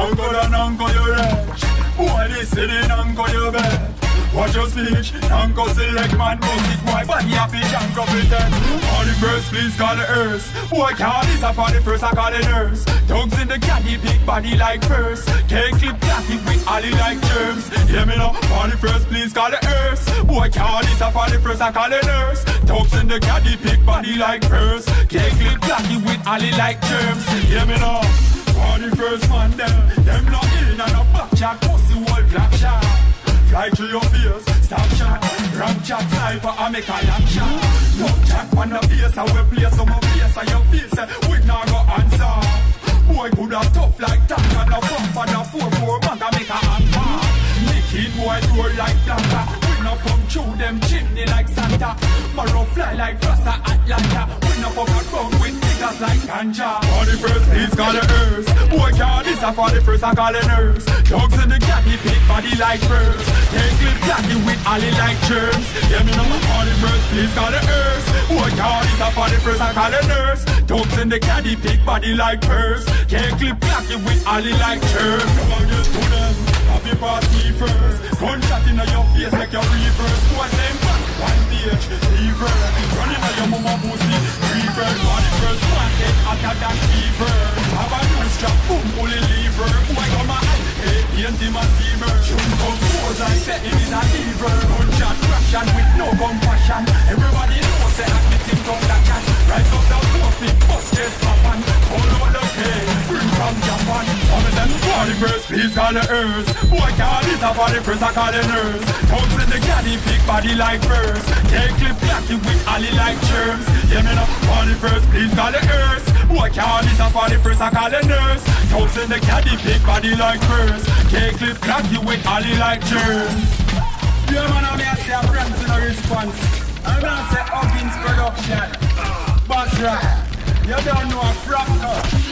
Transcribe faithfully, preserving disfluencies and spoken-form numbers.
Nanko da Nanko you rich. Boy this city Nanko you bet. Watch your speech, Nanko select man, music boy, body a fish and competent. On the first, please call the earth. Boy can't this up on the first, I call the nurse. Dogs in the caddy, big body like purse. Can't clip clappy with alley like germs. Hear me now, on the first, please call the earth. Boy can't this up on the first, I call the nurse. Dogs in the caddy, big body like purse. Can't clip clappy with alley like germs. Hear me now, on the first man them, them not in and a back chat, pussy wall black shot. Fly to your fears, stop chat. Ram chat sniper, I make a long shot. Don't chat on the face, I will play some of face on your face. We now go answer. Boy good and tough like tank and a pump and a four four man I make a anchor. Naked boy roll like Blanca. We now come through them chimney like Santa. Marrow fly like Frost at Atlanta. We now come around with niggas like ganja. For the first, please call the earth. Boy can't this a for the first, I call the nurse. Dogs in the caddy, big body like birds. Take clip caddy with alley like germs. Hear me now, for the first, please call the earth. Boy can't this a for the first, I call the nurse. Dogs in the caddy, big body like birds. Take clip caddy with alley like germs. Come on, get to them. Happy party first. Gunshot in your face like your reverse. Boy same back, one page, fever. Running on your mama pussy, fever. For the first one, get hotter than fever. Have a new strap, boom, bully lever. Boy come on, hey, paint him a steamer. Shoot compose, I say it is a lever. Gunshot crashing with no compassion. Everybody knows say I can think of that cat. Rise up down to a feet, bust chest papan. Hold on the K, bring from Japan. Thomas and for the first, please call the earth. Boy can't this up for the first, I call the nurse. Thugs in the caddy, big body like birds. Take clip clacky with alley like germs. Hear me now, for the first, please call the earth. Boy can't this up for the first, I call the nurse. Thugs in the caddy, big body like birds. Take clip clacky with alley like germs. Yeah man, I'm here to say Franco in a response. I'm gonna say Huggins production. Boss Rock, you don't know a Franco.